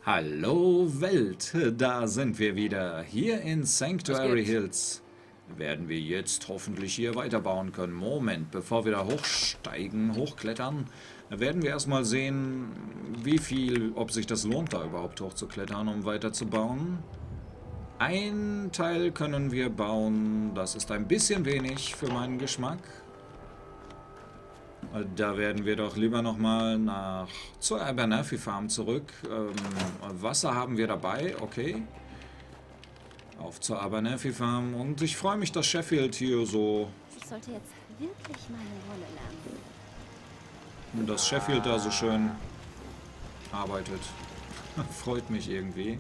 Hallo Welt, da sind wir wieder. Hier in Sanctuary Hills werden wir jetzt hoffentlich hier weiterbauen können. Moment, bevor wir da hochsteigen, hochklettern, werden wir erstmal sehen, ob sich das lohnt, da überhaupt hochzuklettern, um weiterzubauen. Ein Teil können wir bauen, das ist ein bisschen wenig für meinen Geschmack. Da werden wir doch lieber nochmal zur Abernathy Farm zurück. Wasser haben wir dabei, okay. Auf zur Abernathy Farm. Und ich freue mich, dass Sheffield hier so... Ich sollte jetzt wirklich meine Rolle lernen. Dass Sheffield da so schön arbeitet. Freut mich irgendwie.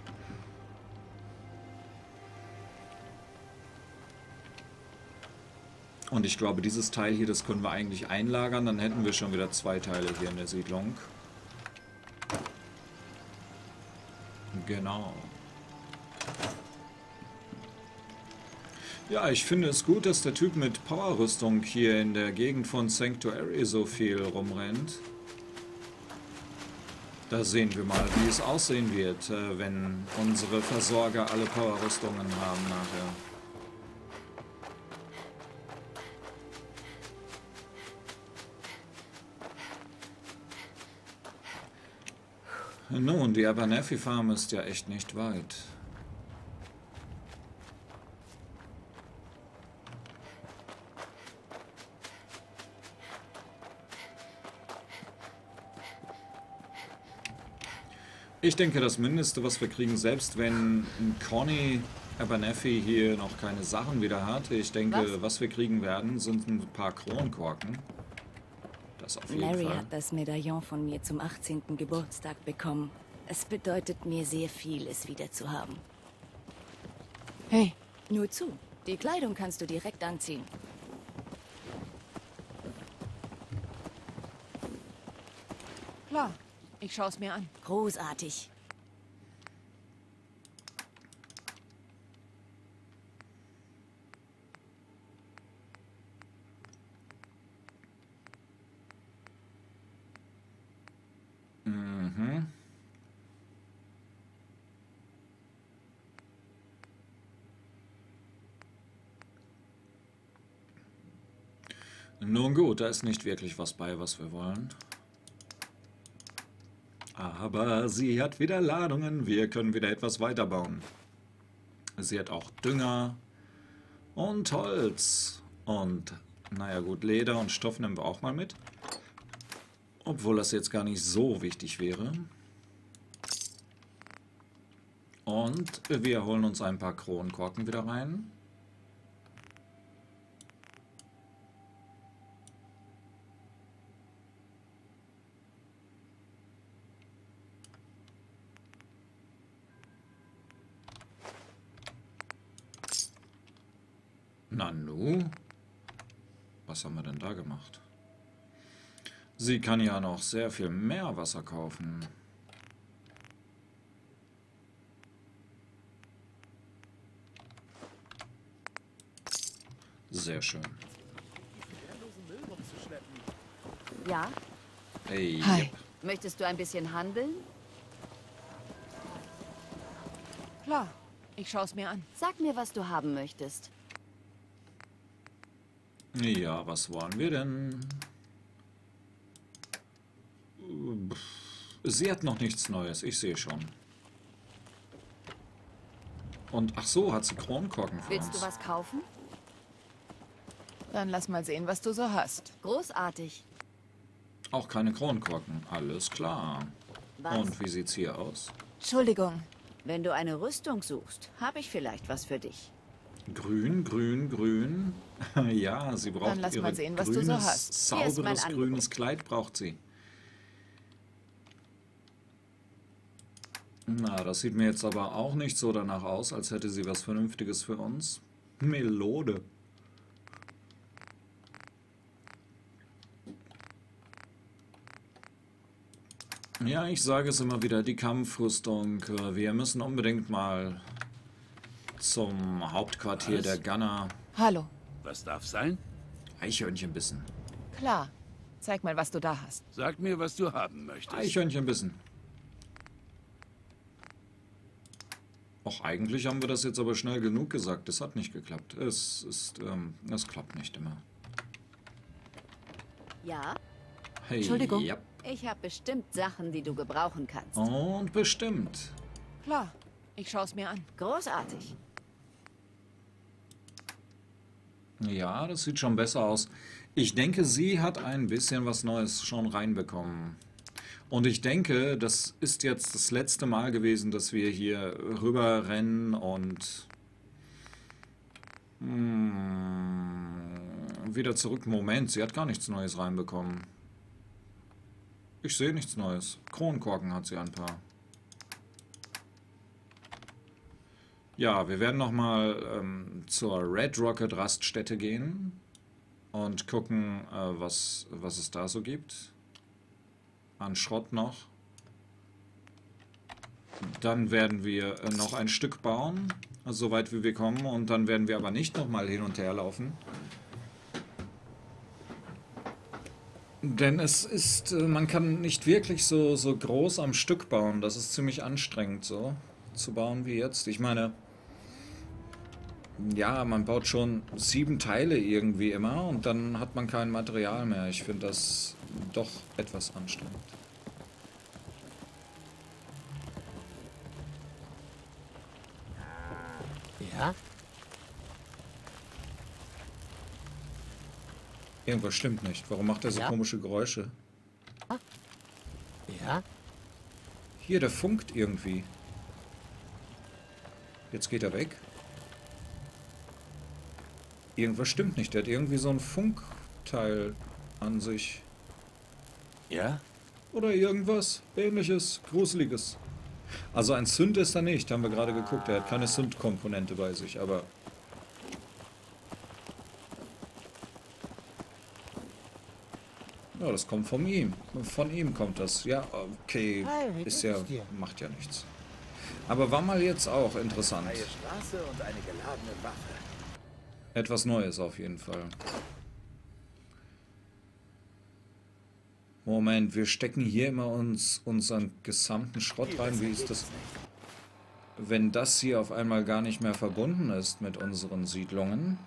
Und ich glaube, dieses Teil hier, das können wir eigentlich einlagern. Dann hätten wir schon wieder 2 Teile hier in der Siedlung. Genau. Ja, ich finde es gut, dass der Typ mit Powerrüstung hier in der Gegend von Sanctuary so viel rumrennt. Da sehen wir mal, wie es aussehen wird, wenn unsere Versorger alle Powerrüstungen haben nachher. Nun, die Abernathy Farm ist ja echt nicht weit. Ich denke, das Mindeste, was wir kriegen, selbst wenn Conny Abernathy hier noch keine Sachen wieder hat, ich denke, was wir kriegen werden, sind ein paar Kronkorken. Das auf jeden Larry Fall. hat das Medaillon von mir zum 18. Geburtstag bekommen. Es bedeutet mir sehr viel, es wieder zu haben. Hey, Nur zu. Die Kleidung kannst du direkt anziehen. klar. Ich schaue es mir an. Großartig. Mhm. Nun gut, da ist nicht wirklich was bei, was wir wollen. Aber sie hat wieder Ladungen, wir können wieder etwas weiterbauen. Sie hat auch Dünger und Holz. Und, naja gut, Leder und Stoff nehmen wir auch mal mit. Obwohl das jetzt gar nicht so wichtig wäre. Und wir holen uns ein paar Kronkorken wieder rein. Nanu? Was haben wir denn da gemacht? Sie kann ja noch sehr viel mehr Wasser kaufen. Sehr schön. Ja? Hey, Hi. yep. Möchtest du ein bisschen handeln? Klar. Ich schaue es mir an. Sag mir, was du haben möchtest. Ja, was wollen wir denn? Sie hat noch nichts Neues, ich sehe schon. Und ach so, hat sie Kronkorken für Willst uns. du was kaufen? Dann lass mal sehen, was du so hast. Großartig. Auch keine Kronkorken, alles klar. Was? Und wie sieht's hier aus? Entschuldigung. Wenn du eine Rüstung suchst, habe ich vielleicht was für dich. Grün, grün, grün. Ja, sie braucht Dann lass ihre mal sehen, was du so grünes, hast. Hier ist mein sauberes Angebot. grünes Kleid braucht sie. Na, das sieht mir jetzt aber auch nicht so danach aus, als hätte sie was Vernünftiges für uns. Melode. Ja, ich sage es immer wieder, die Kampfrüstung. Wir müssen unbedingt mal zum Hauptquartier Was? der Gunner. Hallo. Was darf sein? Eichhörnchen bissen. Klar. Zeig mal, was du da hast. Sag mir, was du haben möchtest. Eichhörnchen bissen. Auch eigentlich haben wir das jetzt aber schnell genug gesagt. Es hat nicht geklappt. Es klappt nicht immer. Ja, Hey, Entschuldigung. ja. ich habe bestimmt Sachen, die du gebrauchen kannst. Und bestimmt. Klar, ich schaue es mir an. Großartig. Ja, das sieht schon besser aus. Ich denke, sie hat ein bisschen was Neues schon reinbekommen. Und ich denke, das ist jetzt das letzte Mal gewesen, dass wir hier rüber rennen und wieder zurück. Moment, sie hat gar nichts Neues reinbekommen. Ich sehe nichts Neues. Kronkorken hat sie ein paar. Ja, wir werden nochmal zur Red Rocket Raststätte gehen und gucken, was es da so gibt. An Schrott noch. Dann werden wir noch ein Stück bauen, also so weit wie wir kommen. Und dann werden wir aber nicht nochmal hin und her laufen. Denn es ist, man kann nicht wirklich so groß am Stück bauen. Das ist ziemlich anstrengend so zu bauen wie jetzt. Ich meine, ja, man baut schon 7 Teile irgendwie immer und dann hat man kein Material mehr. Ich finde das doch etwas anstrengend. Ja? Irgendwas stimmt nicht. Warum macht er so Ja? komische Geräusche? Ja? Hier, der funkt irgendwie. Jetzt geht er weg. Irgendwas stimmt nicht. Der hat irgendwie so ein Funkteil an sich. Ja? Oder irgendwas Ähnliches, Gruseliges. Also ein Synth ist er nicht, haben wir gerade geguckt. Er hat keine Synth-Komponente bei sich, aber... Ja, das kommt von ihm. Von ihm kommt das. Ja, okay. Hi, wie Ist geht ja... es dir? macht ja nichts. Aber war mal jetzt auch interessant. Freie Straße und eine geladene Waffe. Etwas Neues auf jeden Fall. Moment, wir stecken hier immer unseren gesamten Schrott rein. Wie ist das? Wenn das hier auf einmal gar nicht mehr verbunden ist mit unseren Siedlungen.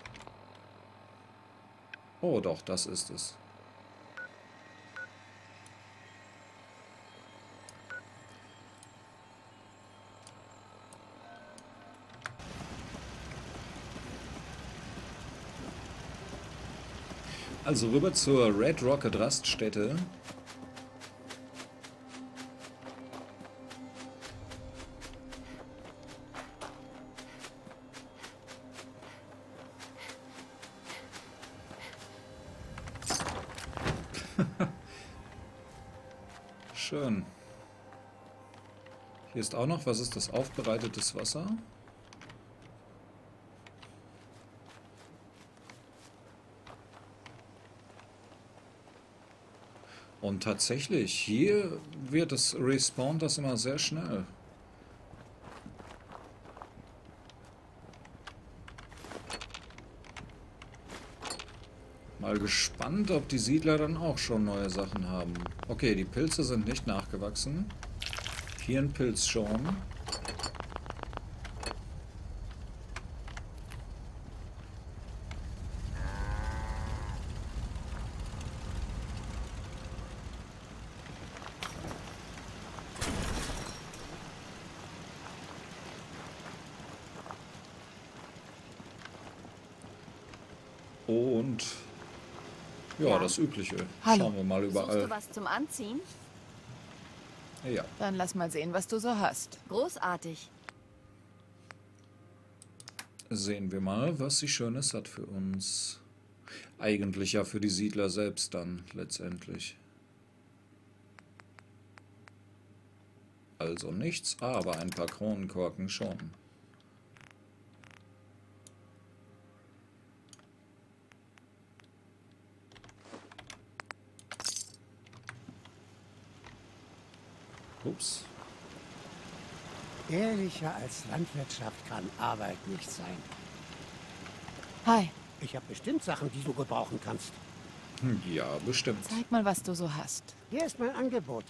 Oh doch, das ist es. Also rüber zur Red Rocket Raststätte. Schön. Hier ist auch noch, was ist das? Aufbereitetes Wasser. Und tatsächlich, hier wird es respawnt das immer sehr schnell. Mal gespannt, ob die Siedler dann auch schon neue Sachen haben. Okay, die Pilze sind nicht nachgewachsen. Hier ein Pilz schon. Und ja, Ja. das Übliche. Hallo. Schauen wir mal Suchst du überall. was zum Anziehen? Ja. Dann lass mal sehen, was du so hast. Großartig. Sehen wir mal, was sie Schönes hat für uns. Eigentlich ja für die Siedler selbst dann, letztendlich. Also nichts, aber ein paar Kronenkorken schon. Ups. Ehrlicher als Landwirtschaft kann Arbeit nicht sein. Hi, Ich habe bestimmt Sachen, die du gebrauchen kannst. Ja, bestimmt. zeig mal, was du so hast. Hier ist mein Angebot.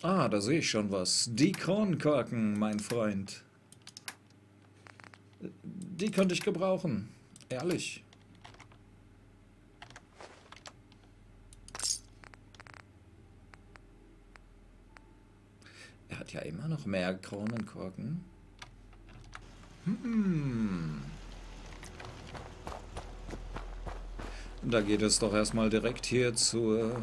Ah, da sehe ich schon was. Die Kronkorken, mein Freund. Die könnte ich gebrauchen. Ehrlich. Er hat ja immer noch mehr Kronenkorken. Da geht es doch erstmal direkt hier zur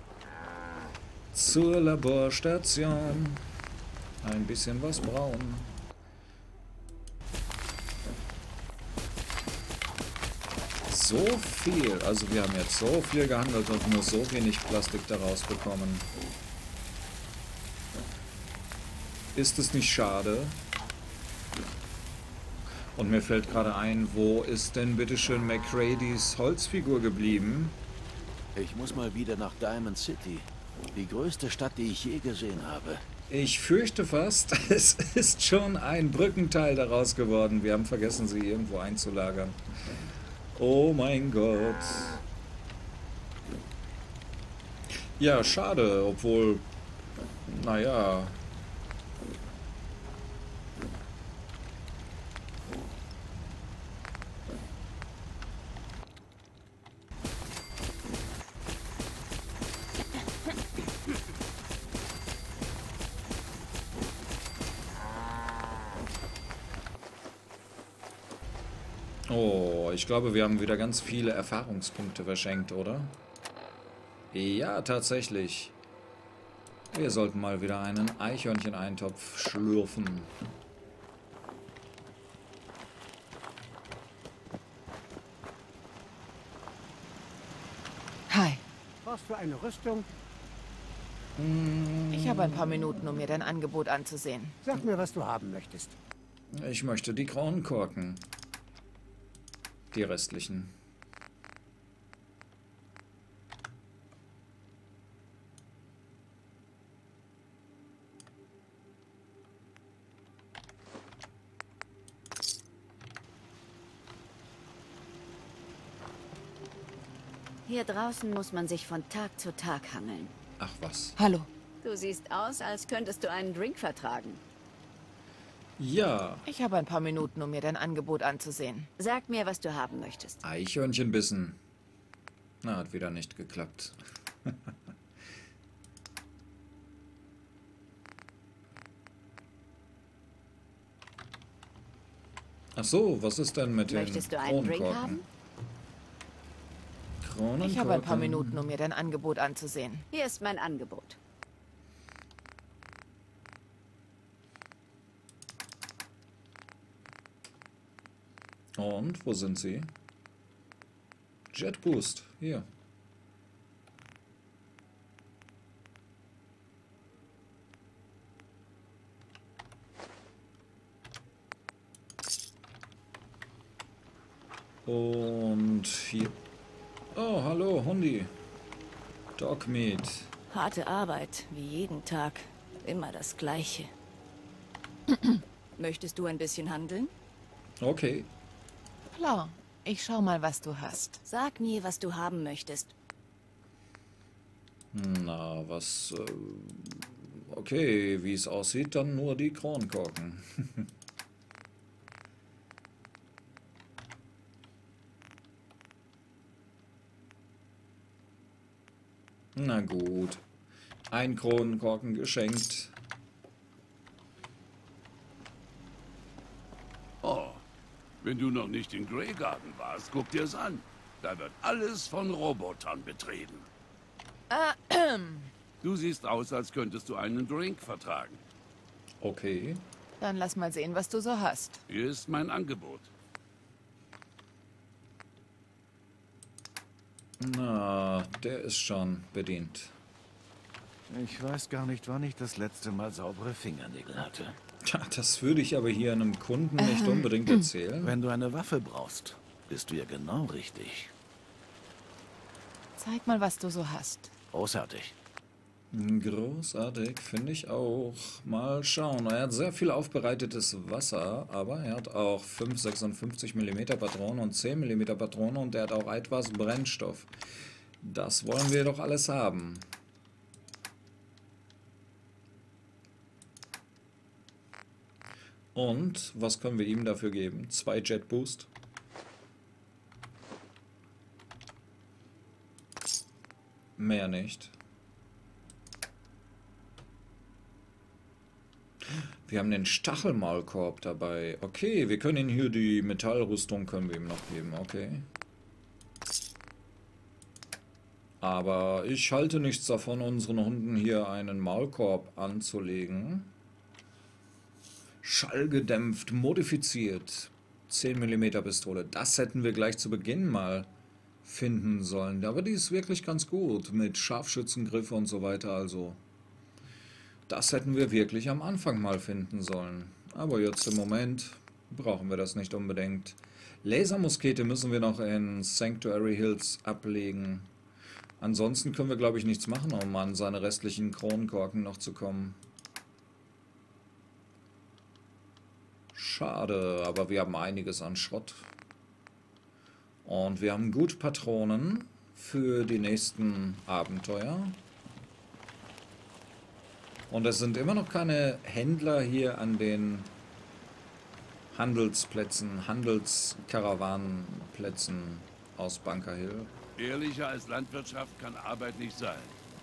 Laborstation. Ein bisschen was braun. So viel, also wir haben jetzt so viel gehandelt und nur so wenig Plastik daraus bekommen. Ist es nicht schade? Und mir fällt gerade ein, wo ist denn bitteschön McCreadys Holzfigur geblieben? Ich muss mal wieder nach Diamond City. Die größte Stadt, die ich je gesehen habe. Ich fürchte fast, es ist schon ein Brückenteil daraus geworden. Wir haben vergessen, sie irgendwo einzulagern. Oh mein Gott. Ja, schade, obwohl, naja. Oh, ich glaube, wir haben wieder ganz viele Erfahrungspunkte verschenkt, oder? Ja, tatsächlich. Wir sollten mal wieder einen Eichhörnchen-Eintopf schlürfen. Hi. Brauchst du eine Rüstung? Ich habe ein paar Minuten, um mir dein Angebot anzusehen. Sag mir, was du haben möchtest. Ich möchte die Kronkorken. Die restlichen. Hier draußen muss man sich von Tag zu Tag hangeln. Ach was. Hallo. Du siehst aus, als könntest du einen Drink vertragen. Ja, Ich habe ein paar Minuten, um mir dein Angebot anzusehen. Sag mir, was du haben möchtest. Eichhörnchenbissen. Na, hat wieder nicht geklappt. Ach so, was ist denn mit den Möchtest du einen Drink Kronkorken? haben? Kronenkorken. Ich habe ein paar Minuten, um mir dein Angebot anzusehen. Hier ist mein Angebot. Und, wo sind sie? Jet Boost, hier. Und hier. Oh, hallo, Hundi. Dogmeat. Harte Arbeit, wie jeden Tag. Immer das Gleiche. Möchtest du ein bisschen handeln? Okay. Klar. Ich schau mal, was du hast. Sag mir, was du haben möchtest. Na, was... okay, wie es aussieht, dann nur die Kronkorken. Na gut. Ein Kronenkorken geschenkt. Oh, wenn du noch nicht in Greygarden warst, guck dir's an. Da wird alles von Robotern betrieben. Du siehst aus, als könntest du einen Drink vertragen. Okay. Dann lass mal sehen, was du so hast. Hier ist mein Angebot. Na, der ist schon bedient. Ich weiß gar nicht, wann ich das letzte Mal saubere Fingernägel hatte. Tja, das würde ich aber hier einem Kunden nicht unbedingt erzählen. Wenn du eine Waffe brauchst, bist du ja genau richtig. Zeig mal, was du so hast. Großartig. Großartig, finde ich auch. Mal schauen. Er hat sehr viel aufbereitetes Wasser, aber er hat auch 5,56 mm Patronen und 10 mm Patronen und er hat auch etwas Brennstoff. Das wollen wir doch alles haben. Und was können wir ihm dafür geben? 2 Jet Boost. Mehr nicht. Wir haben den Stachelmaulkorb dabei. Okay, wir können ihn hier, die Metallrüstung können wir ihm noch geben. Okay. Aber ich halte nichts davon, unseren Hunden hier einen Maulkorb anzulegen. Schallgedämpft, modifiziert. 10 mm Pistole. Das hätten wir gleich zu Beginn mal finden sollen. Aber die ist wirklich ganz gut. Mit Scharfschützengriff und so weiter. Also, das hätten wir wirklich am Anfang mal finden sollen. Aber jetzt im Moment brauchen wir das nicht unbedingt. Lasermuskete müssen wir noch in Sanctuary Hills ablegen. Ansonsten können wir, glaube ich, nichts machen, um an seine restlichen Kronkorken noch zu kommen. Schade, aber wir haben einiges an Schrott. Und wir haben gut Patronen für die nächsten Abenteuer. Und es sind immer noch keine Händler hier an den Handelsplätzen, Handelskarawanenplätzen aus Bunker Hill. Ehrlicher als Landwirtschaft kann Arbeit nicht sein.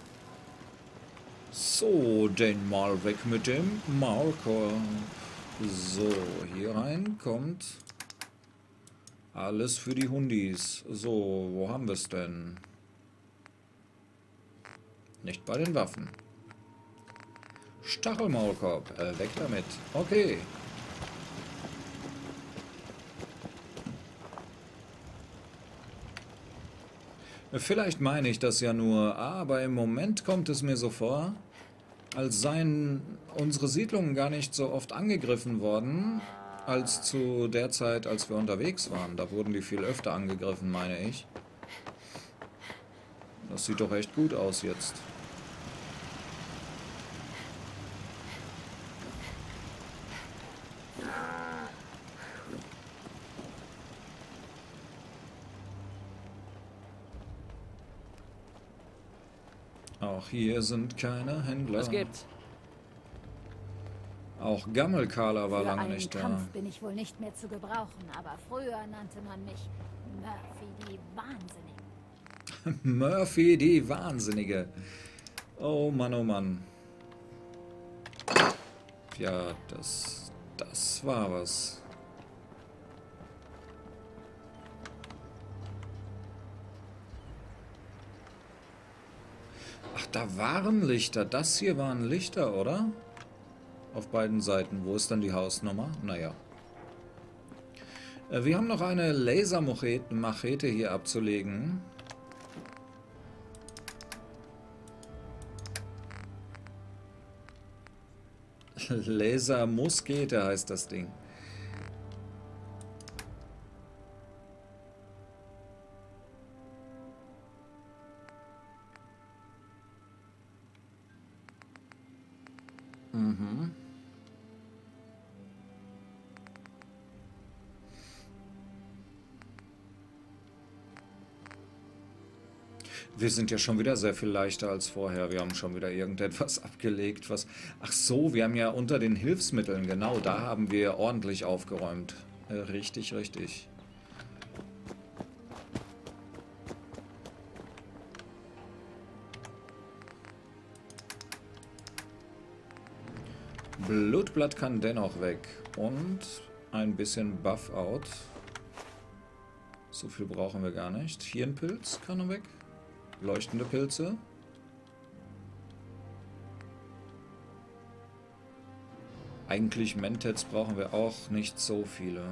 So, den mal weg mit dem Maulkorb. So, hier rein kommt alles für die Hundis. So, wo haben wir es denn? Nicht bei den Waffen. Stachelmaulkorb, weg damit. Okay. Vielleicht meine ich das ja nur, aber im Moment kommt es mir so vor, als seien unsere Siedlungen gar nicht so oft angegriffen worden, als zu der Zeit, als wir unterwegs waren. Da wurden die viel öfter angegriffen, meine ich. Das sieht doch echt gut aus jetzt. Auch hier sind keine Händler. Was gibt's? Auch Gammelkala war Für lange einen nicht da. Kampf bin ich wohl nicht mehr zu gebrauchen, aber früher nannte man mich Murphy die Wahnsinnige. Murphy, die Wahnsinnige. Oh Mann, oh Mann. Ja, das war was. Ach, da waren Lichter. Das hier waren Lichter, oder? Auf beiden Seiten. Wo ist dann die Hausnummer? Naja. Wir haben noch eine Lasermachete hier abzulegen. Lasermuskete heißt das Ding. Mhm. Wir sind ja schon wieder sehr viel leichter als vorher. Wir haben schon wieder irgendetwas abgelegt, was... Ach so, wir haben ja unter den Hilfsmitteln, genau, da haben wir ordentlich aufgeräumt. Richtig, richtig. Blutblatt kann dennoch weg. Und ein bisschen Buff-Out. So viel brauchen wir gar nicht. Hier ein Pilz kann er weg. Leuchtende Pilze. Eigentlich Mentets brauchen wir auch nicht so viele.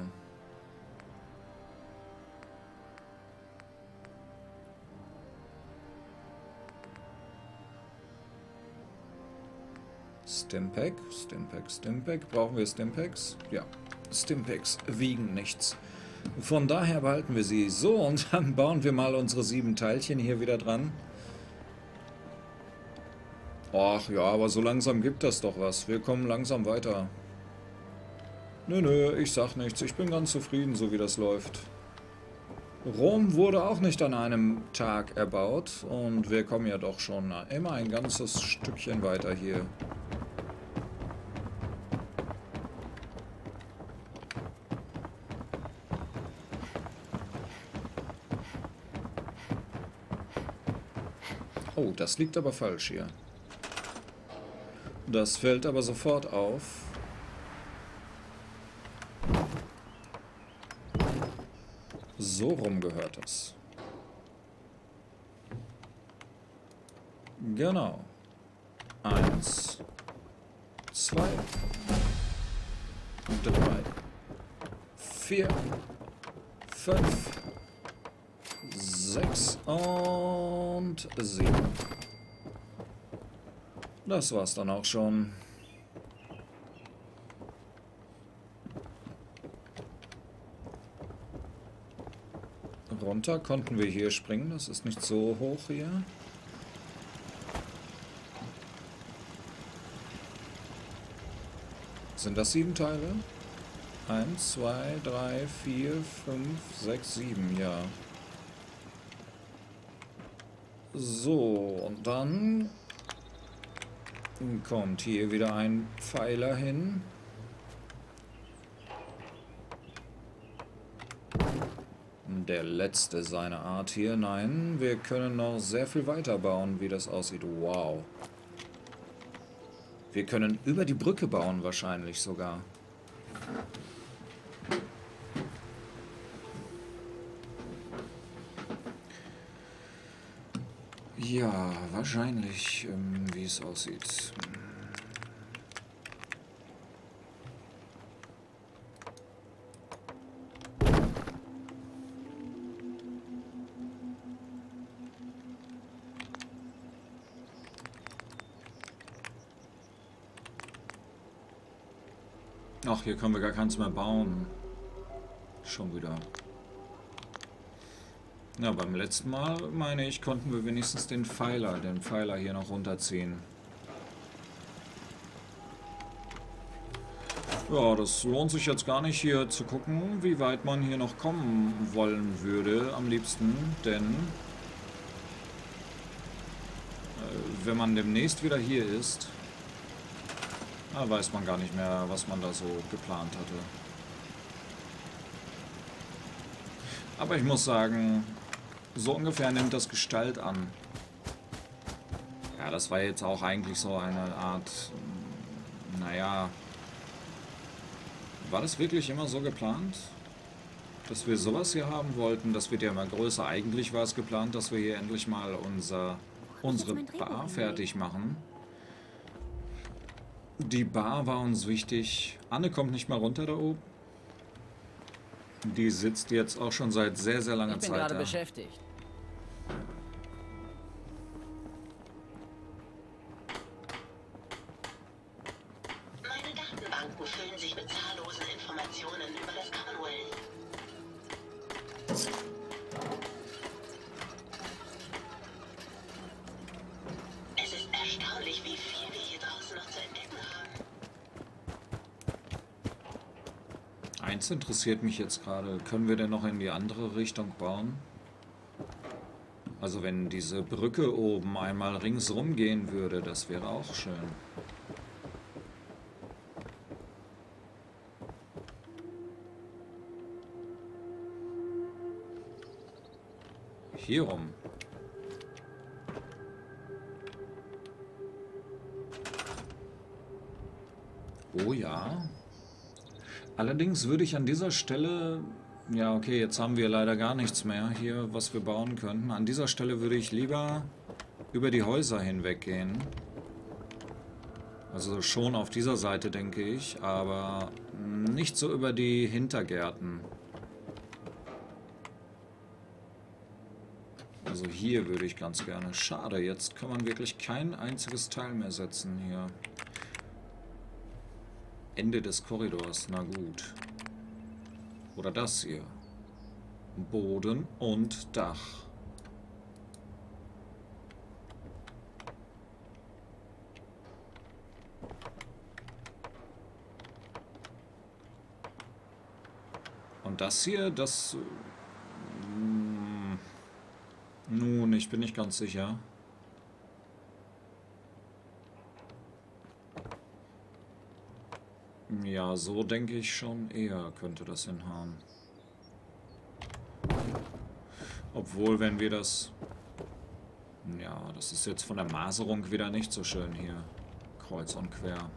Stimpack, Stimpack, Stimpack. Brauchen wir Stimpacks? Ja, Stimpacks wiegen nichts. Von daher behalten wir sie. So, und dann bauen wir mal unsere 7 Teilchen hier wieder dran. Ach ja, aber so langsam gibt das doch was. Wir kommen langsam weiter. Nö, ich sag nichts. Ich bin ganz zufrieden, so wie das läuft. Rom wurde auch nicht an einem Tag erbaut. Und wir kommen ja doch schon immer ein ganzes Stückchen weiter hier. Oh, das liegt aber falsch hier. Das fällt aber sofort auf. So rum gehört das. Genau. 1, 2, 3, 4, 5, 6 und 7. Das war's dann auch schon. Runter konnten wir hier springen, das ist nicht so hoch hier. Sind das 7 Teile? 1, 2, 3, 4, 5, 6, 7, ja. So, und dann kommt hier wieder ein Pfeiler hin. Der letzte seiner Art hier. Nein, wir können noch sehr viel weiter bauen, wie das aussieht. Wow. Wir können über die Brücke bauen, wahrscheinlich sogar. Ja, wahrscheinlich, wie es aussieht. Ach, hier können wir gar keins mehr bauen. Schon wieder. Ja, beim letzten Mal, meine ich, konnten wir wenigstens den Pfeiler hier noch runterziehen. Ja, das lohnt sich jetzt gar nicht hier zu gucken, wie weit man hier noch kommen wollen würde, am liebsten, denn wenn man demnächst wieder hier ist, weiß man gar nicht mehr, was man da so geplant hatte. Aber ich muss sagen, so ungefähr nimmt das Gestalt an. Ja, das war jetzt auch eigentlich so eine Art, naja, war das wirklich immer so geplant? Dass wir sowas hier haben wollten? Das wird ja immer größer. Eigentlich war es geplant, dass wir hier endlich mal unsere Bar fertig machen. Die Bar war uns wichtig. Anne kommt nicht mal runter da oben. Die sitzt jetzt auch schon seit sehr, sehr langer Zeit da. Ich bin gerade beschäftigt. Meine Datenbanken füllen sich mit zahllosen Informationen über das Commonwealth. Es ist erstaunlich, wie viel wir hier draußen noch zu entdecken haben. Eins interessiert mich jetzt gerade. Können wir denn noch in die andere Richtung bauen? Also wenn diese Brücke oben einmal ringsrum gehen würde, das wäre auch schön. Hier rum. Oh ja. Allerdings würde ich an dieser Stelle... Ja, okay, jetzt haben wir leider gar nichts mehr hier, was wir bauen könnten. An dieser Stelle würde ich lieber über die Häuser hinweg gehen. Also schon auf dieser Seite, denke ich, aber nicht so über die Hintergärten. Also hier würde ich ganz gerne. Schade, jetzt kann man wirklich kein einziges Teil mehr setzen hier. Ende des Korridors, na gut. Oder das hier. Boden und Dach. Und das hier, das... nun, ich bin nicht ganz sicher. Ja, so denke ich schon eher könnte das hinhauen. Obwohl, wenn wir das... Ja, das ist jetzt von der Maserung wieder nicht so schön hier. Kreuz und quer.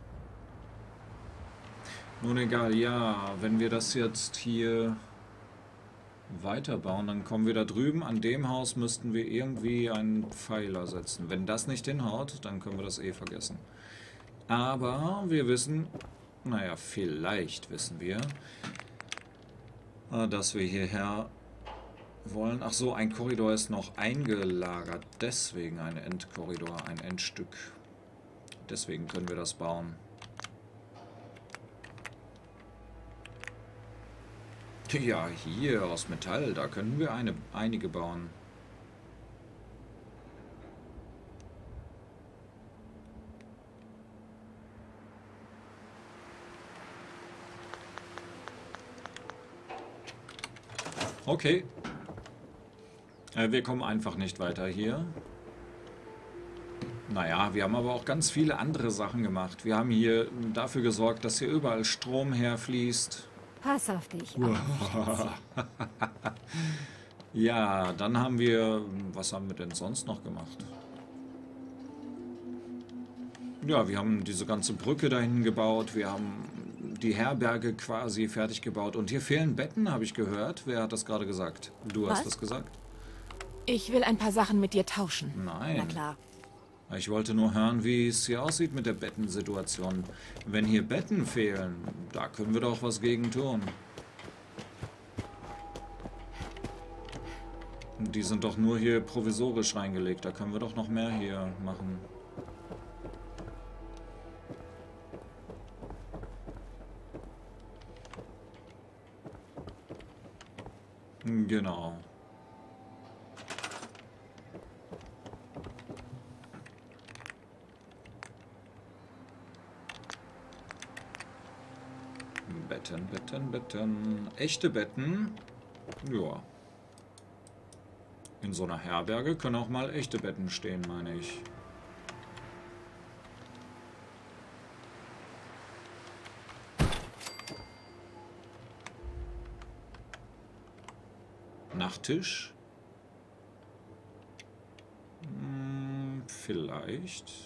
Nun egal, ja, wenn wir das jetzt hier weiterbauen, dann kommen wir da drüben. An dem Haus müssten wir irgendwie einen Pfeiler setzen. Wenn das nicht hinhaut, dann können wir das eh vergessen. Aber wir wissen, naja, vielleicht wissen wir, dass wir hierher wollen. Ach so, ein Korridor ist noch eingelagert. Deswegen ein Endkorridor, ein Endstück. Deswegen können wir das bauen. Ja, hier aus Metall, da können wir einige bauen. Okay. Wir kommen einfach nicht weiter hier. Naja, wir haben aber auch ganz viele andere Sachen gemacht. Wir haben hier dafür gesorgt, dass hier überall Strom herfließt. Pass auf dich. Ja, dann haben wir... Was haben wir denn sonst noch gemacht? Ja, wir haben diese ganze Brücke dahin gebaut. Wir haben die Herberge quasi fertig gebaut. Und hier fehlen Betten, habe ich gehört. Wer hat das gerade gesagt? Du hast das gesagt? Ich will ein paar Sachen mit dir tauschen. Nein. Na klar. Ich wollte nur hören, wie es hier aussieht mit der Bettensituation. Wenn hier Betten fehlen, da können wir doch was gegen tun. Die sind doch nur hier provisorisch reingelegt. Da können wir doch noch mehr hier machen. Genau. Betten, Betten, Betten. Echte Betten? Ja. In so einer Herberge können auch mal echte Betten stehen, meine ich. Nachttisch? Vielleicht.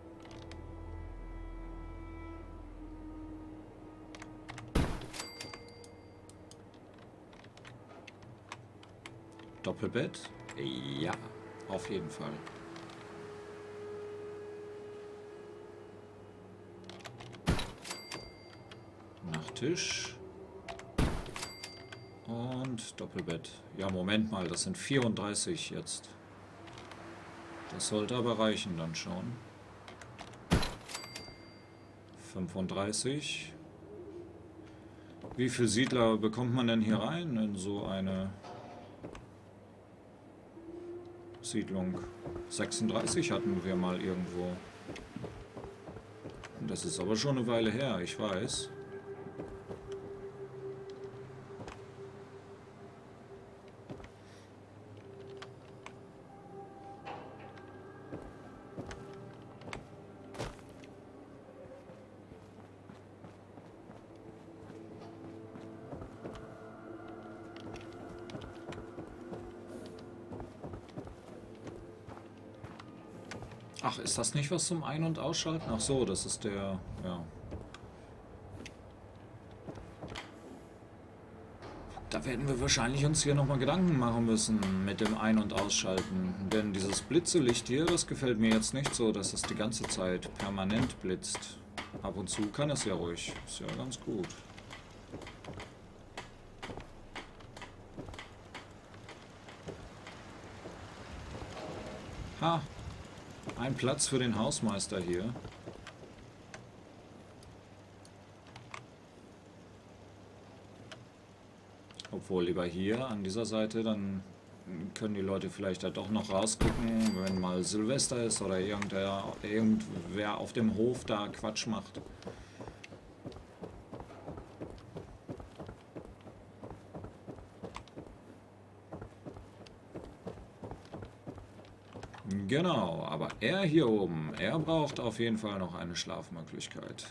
Doppelbett? Ja, auf jeden Fall. Nachttisch. Und Doppelbett. Ja, Moment mal, das sind 34 jetzt. Das sollte aber reichen dann schon. 35. Wie viele Siedler bekommt man denn hier rein in so eine Siedlung? 36 hatten wir mal irgendwo. Das ist aber schon eine Weile her, ich weiß. Ach, ist das nicht was zum Ein- und Ausschalten? Ach so, das ist der... ja. Da werden wir wahrscheinlich uns hier nochmal Gedanken machen müssen mit dem Ein- und Ausschalten. Denn dieses Blitzelicht hier, das gefällt mir jetzt nicht so, dass es die ganze Zeit permanent blitzt. Ab und zu kann es ja ruhig. Ist ja ganz gut. Ha! Ein Platz für den Hausmeister hier. Obwohl lieber hier an dieser Seite, dann können die Leute vielleicht da doch noch rausgucken, wenn mal Silvester ist oder irgendwer auf dem Hof da Quatsch macht. Genau, aber er hier oben, er braucht auf jeden Fall noch eine Schlafmöglichkeit.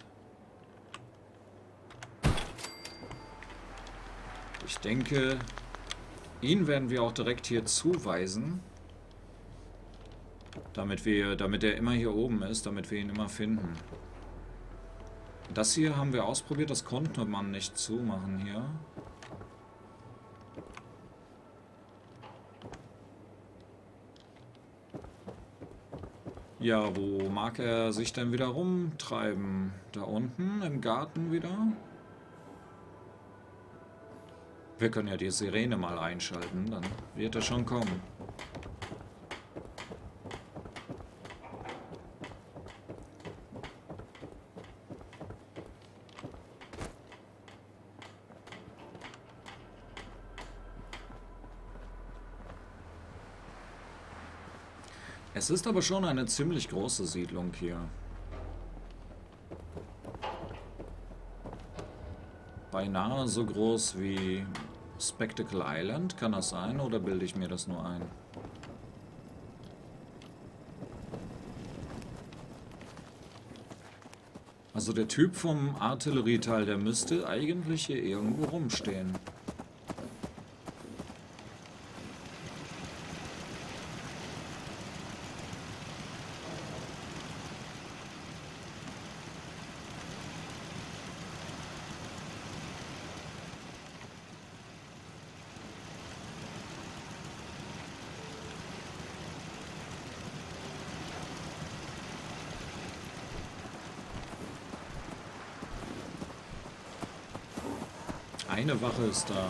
Ich denke, ihn werden wir auch direkt hier zuweisen. Damit er immer hier oben ist, damit wir ihn immer finden. Das hier haben wir ausprobiert, das konnte man nicht zumachen hier. Ja, wo mag er sich denn wieder rumtreiben? Da unten im Garten wieder? Wir können ja die Sirene mal einschalten, dann wird er schon kommen. Es ist aber schon eine ziemlich große Siedlung hier. Beinahe so groß wie Spectacle Island, kann das sein? Oder bilde ich mir das nur ein? Also der Typ vom Artillerieteil, der müsste eigentlich hier irgendwo rumstehen. Eine Wache ist da.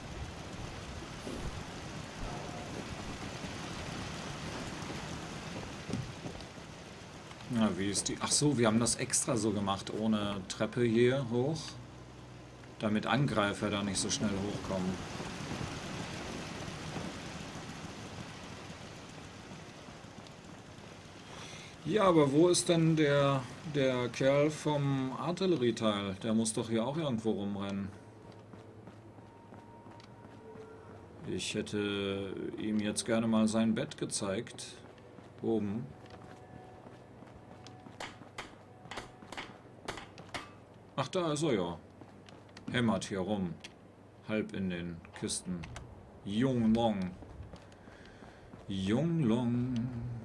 Na, wie ist die? Ach so, wir haben das extra so gemacht, ohne Treppe hier hoch, damit Angreifer da nicht so schnell hochkommen. Ja, aber wo ist denn der Kerl vom Artillerieteil? Der muss doch hier auch irgendwo rumrennen. Ich hätte ihm jetzt gerne mal sein Bett gezeigt. Oben. Ach, da ist er ja. Hämmert hier rum. Halb in den Kisten. Jung Long. Jung Long.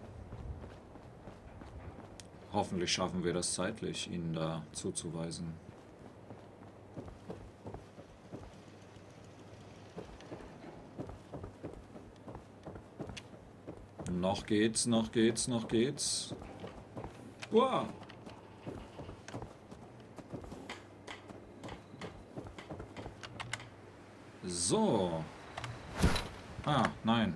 Hoffentlich schaffen wir das zeitlich, ihn da zuzuweisen. Noch geht's, noch geht's, noch geht's. Wow. So. Ah, nein.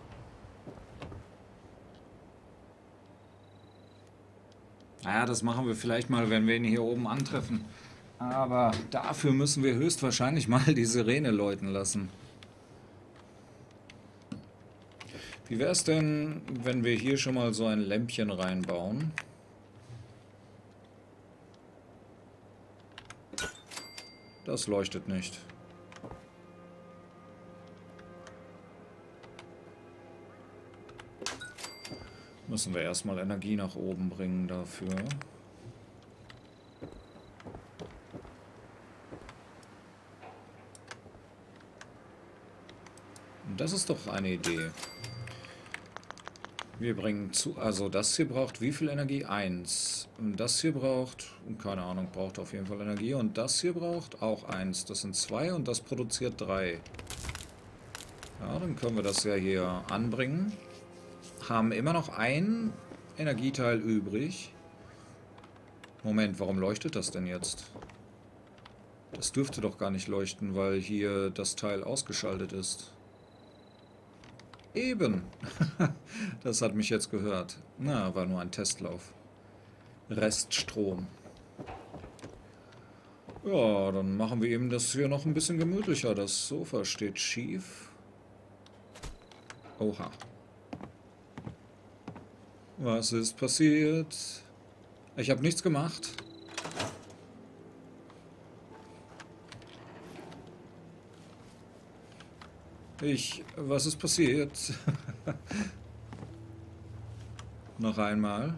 Naja, das machen wir vielleicht mal, wenn wir ihn hier oben antreffen. Aber dafür müssen wir höchstwahrscheinlich mal die Sirene läuten lassen. Wie wäre es denn, wenn wir hier schon mal so ein Lämpchen reinbauen? Das leuchtet nicht. Müssen wir erstmal Energie nach oben bringen dafür. Das ist doch eine Idee. Wir bringen zu, also das hier braucht wie viel Energie? 1. Und das hier braucht, keine Ahnung, braucht auf jeden Fall Energie. Und das hier braucht auch 1. Das sind 2 und das produziert 3. Ja, dann können wir das ja hier anbringen. Haben immer noch ein Energieteil übrig. Moment, warum leuchtet das denn jetzt? Das dürfte doch gar nicht leuchten, weil hier das Teil ausgeschaltet ist. Eben. Das hat mich jetzt gehört. Na, war nur ein Testlauf. Reststrom. Ja, dann machen wir eben das hier noch ein bisschen gemütlicher. Das Sofa steht schief. Oha. Was ist passiert? Ich habe nichts gemacht. Was ist passiert? Noch einmal.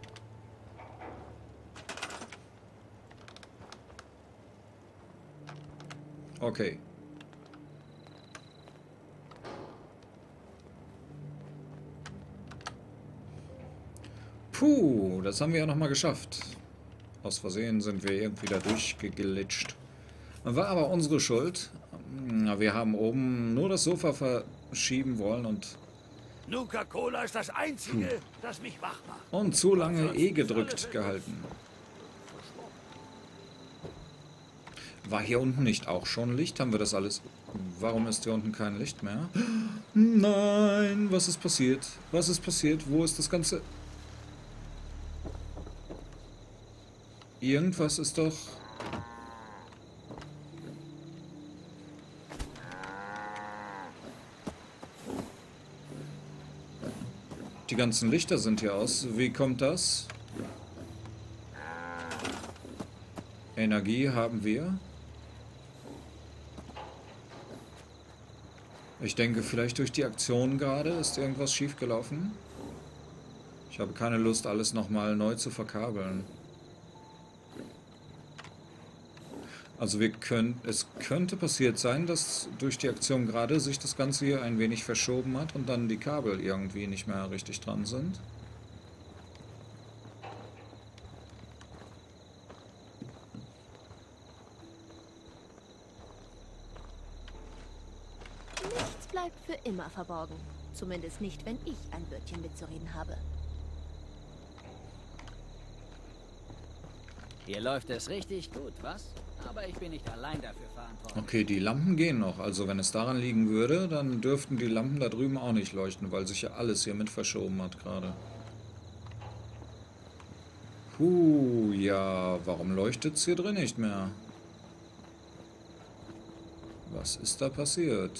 Okay. Puh, das haben wir ja nochmal geschafft. Aus Versehen sind wir irgendwie da durchgeglitscht. War aber unsere Schuld. Wir haben oben nur das Sofa verschieben wollen Nuka-Cola ist das Einzige, das mich wach macht. und zu lange gedrückt gehalten. War hier unten nicht auch schon Licht? Haben wir das alles... Warum ist hier unten kein Licht mehr? Nein, was ist passiert? Was ist passiert? Wo ist das Ganze? Irgendwas ist doch... Die ganzen Lichter sind hier aus. Wie kommt das? Energie haben wir. Ich denke, vielleicht durch die Aktion gerade ist irgendwas schiefgelaufen. Ich habe keine Lust, alles nochmal neu zu verkabeln. Also es könnte passiert sein, dass durch die Aktion gerade sich das Ganze hier ein wenig verschoben hat und dann die Kabel irgendwie nicht mehr richtig dran sind. Nichts bleibt für immer verborgen. Zumindest nicht, wenn ich ein Wörtchen mitzureden habe. Hier läuft es richtig gut, was? Aber ich bin nicht allein dafür verantwortlich. Okay, die Lampen gehen noch. Also wenn es daran liegen würde, dann dürften die Lampen da drüben auch nicht leuchten, weil sich ja alles hier mit verschoben hat gerade. Ja, warum leuchtet es hier drin nicht mehr? Was ist da passiert?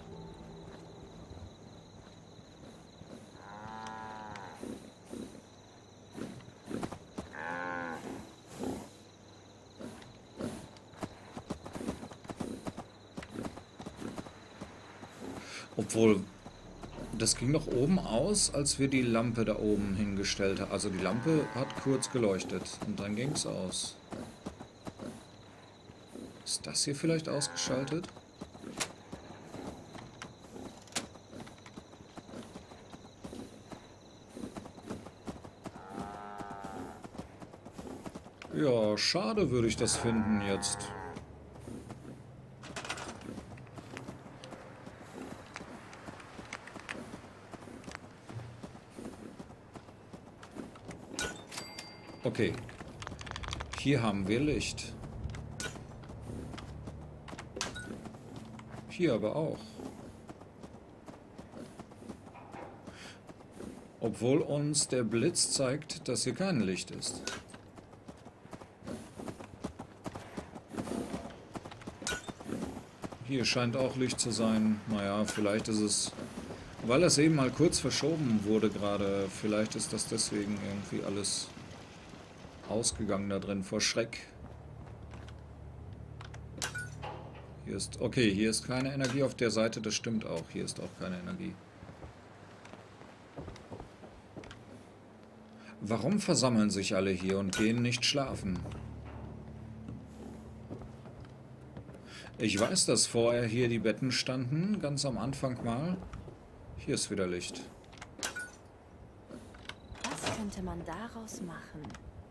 Obwohl, das ging doch oben aus, als wir die Lampe da oben hingestellt haben. Also die Lampe hat kurz geleuchtet und dann ging es aus. Ist das hier vielleicht ausgeschaltet? Ja, schade würde ich das finden jetzt. Okay, hier haben wir Licht. Hier aber auch. Obwohl uns der Blitz zeigt, dass hier kein Licht ist. Hier scheint auch Licht zu sein. Naja, vielleicht ist es... Weil es eben mal kurz verschoben wurde gerade. Vielleicht ist das deswegen irgendwie alles... ausgegangen da drin vor Schreck. Hier ist... Okay, hier ist keine Energie auf der Seite, das stimmt auch. Hier ist auch keine Energie. Warum versammeln sich alle hier und gehen nicht schlafen? Ich weiß, dass vorher hier die Betten standen, ganz am Anfang mal. Hier ist wieder Licht. Was könnte man daraus machen?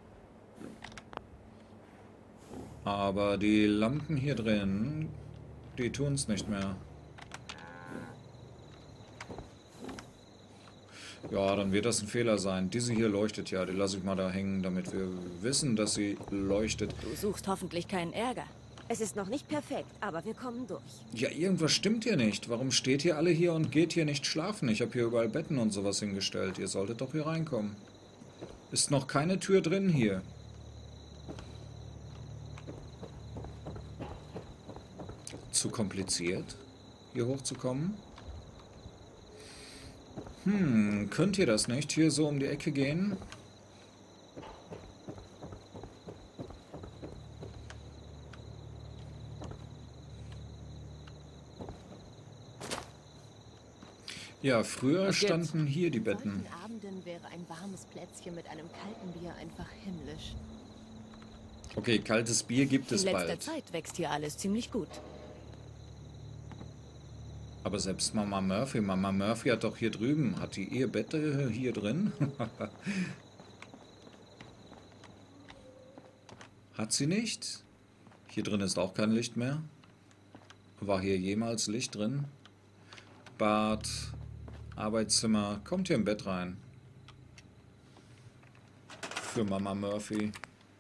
Aber die Lampen hier drin, die tun es nicht mehr. Ja, dann wird das ein Fehler sein. Diese hier leuchtet ja, die lasse ich mal da hängen, damit wir wissen, dass sie leuchtet. Du suchst hoffentlich keinen Ärger. Es ist noch nicht perfekt, aber wir kommen durch. Ja, irgendwas stimmt hier nicht. Warum steht ihr alle hier und geht hier nicht schlafen? Ich habe hier überall Betten und sowas hingestellt. Ihr solltet doch hier reinkommen. Ist noch keine Tür drin hier. Zu kompliziert, hier hochzukommen? Könnt ihr das nicht? Hier so um die Ecke gehen? Ja, früher standen hier die Betten. An solchen Abenden wäre ein warmes Plätzchen mit einem kalten Bier einfach himmlisch. Okay, kaltes Bier gibt es In letzter bald. Zeit wächst hier alles ziemlich gut. Aber selbst Mama Murphy hat doch hier drüben, hat die ihr Bett hier drin? Hat sie nicht? Hier drin ist auch kein Licht mehr. War hier jemals Licht drin? Bad, Arbeitszimmer. Kommt hier im Bett rein. Für Mama Murphy.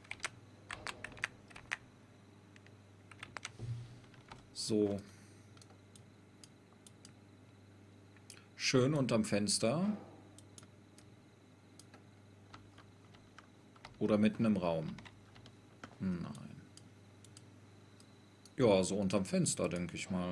So. Schön unterm Fenster. Oder mitten im Raum. Nein. Ja, so unterm Fenster, denke ich mal.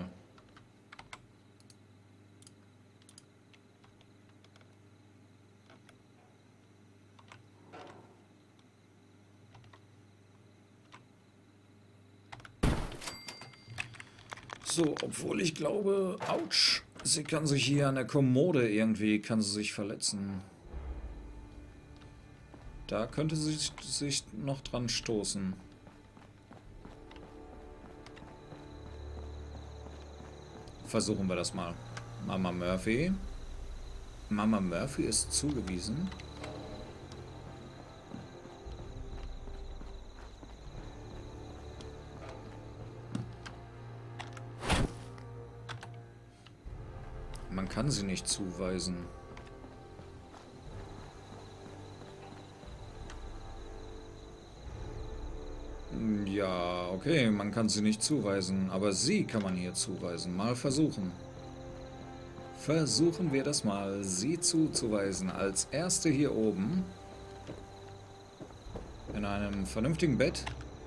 So, obwohl ich glaube, ouch, sie kann sich hier an der Kommode irgendwie, kann sie sich verletzen. Da könnte sie sich noch dran stoßen. Versuchen wir das mal. Mama Murphy. Mama Murphy ist zugewiesen. Man kann sie nicht zuweisen. Ja, okay, man kann sie nicht zuweisen, aber sie kann man hier zuweisen. Mal versuchen. Versuchen wir das mal, sie zuzuweisen. Als erste hier oben. In einem vernünftigen Bett.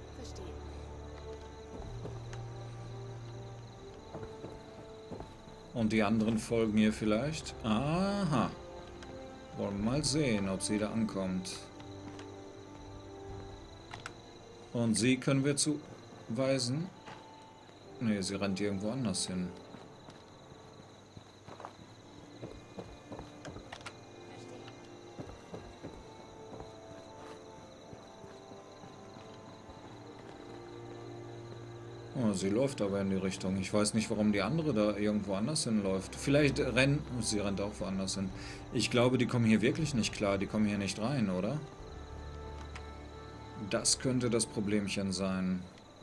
Und die anderen folgen ihr vielleicht. Aha. Wollen wir mal sehen, ob sie da ankommt. Und sie können wir zuweisen. Ne, sie rennt irgendwo anders hin. Oh, sie läuft aber in die Richtung. Ich weiß nicht, warum die andere da irgendwo anders hinläuft. Vielleicht rennt... Sie rennt auch woanders hin. Ich glaube, die kommen hier wirklich nicht klar. Die kommen hier nicht rein, oder? Das könnte das Problemchen sein.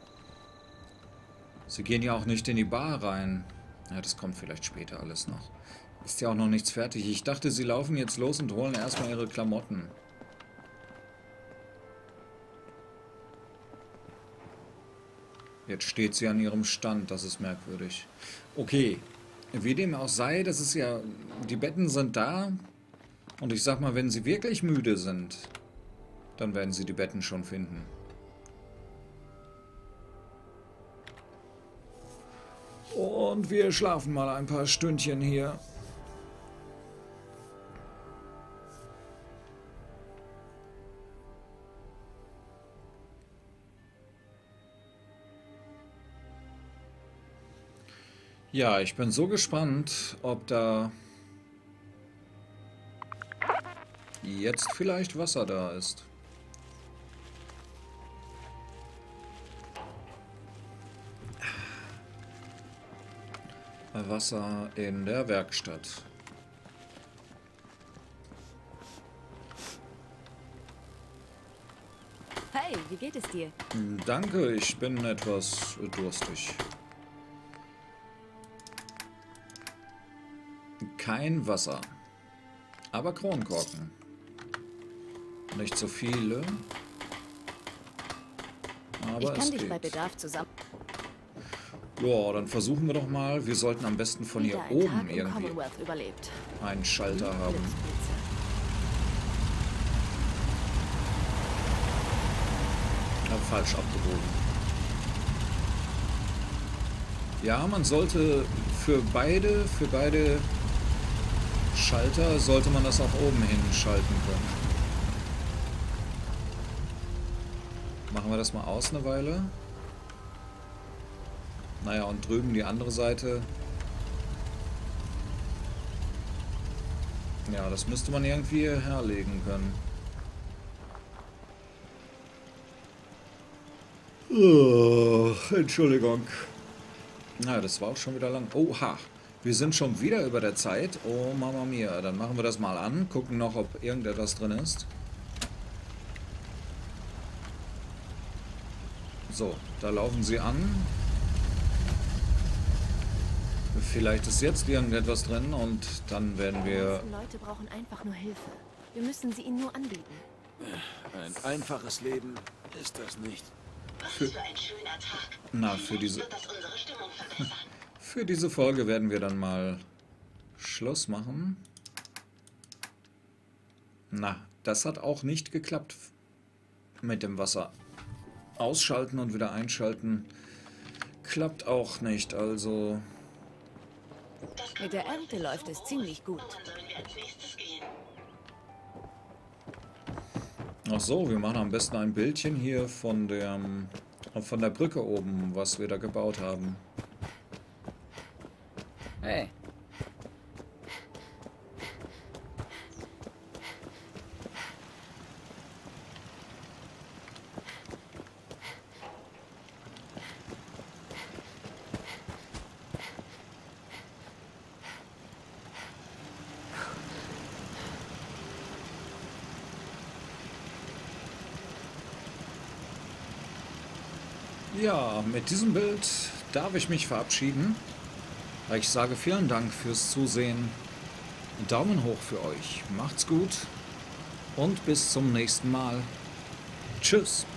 Sie gehen ja auch nicht in die Bar rein. Ja, das kommt vielleicht später alles noch. Ist ja auch noch nichts fertig. Ich dachte, sie laufen jetzt los und holen erstmal ihre Klamotten. Jetzt steht sie an ihrem Stand. Das ist merkwürdig. Okay. Wie dem auch sei, das ist ja... Die Betten sind da. Und ich sag mal, wenn sie wirklich müde sind... Dann werden sie die Betten schon finden. Und wir schlafen mal ein paar Stündchen hier. Ja, ich bin so gespannt, ob da jetzt vielleicht Wasser da ist. Wasser in der Werkstatt. Hey, wie geht es dir? Danke, ich bin etwas durstig. Kein Wasser. Aber Kronkorken. Nicht so viele. Aber ich kann es dich geht. bei Bedarf zusammen... Ja, dann versuchen wir doch mal. Wir sollten am besten von hier oben irgendwie überlebt. einen Schalter haben. Ja, falsch abgebogen. Ja, man sollte für beide Schalter sollte man das auch oben hin schalten können. Machen wir das mal aus eine Weile. Naja, und drüben die andere Seite. Ja, das müsste man irgendwie herlegen können. Oh, Entschuldigung. Na, das war auch schon wieder lang. Oha, wir sind schon wieder über der Zeit. Oh, Mama mia. Dann machen wir das mal an. Gucken noch, ob irgendetwas drin ist. So, da laufen sie an. Vielleicht ist jetzt irgendetwas drin und dann werden Die wir... meisten Leute brauchen einfach nur Hilfe. Wir müssen sie ihnen nur anbieten. Ein einfaches Leben ist das nicht. Was für ein schöner Tag. Na, für diese... Wird das unsere Stimmung verbessern? Für diese Folge werden wir dann mal Schluss machen. Na, das hat auch nicht geklappt mit dem Wasser. Ausschalten und wieder einschalten klappt auch nicht, also... Mit der Ernte läuft es ziemlich gut. Wohin sollen wir als nächstes gehen? Ach so, wir machen am besten ein Bildchen hier von der Brücke oben, was wir da gebaut haben. Hey. Ja, mit diesem Bild darf ich mich verabschieden. Ich sage vielen Dank fürs Zusehen. Daumen hoch für euch. Macht's gut und bis zum nächsten Mal. Tschüss.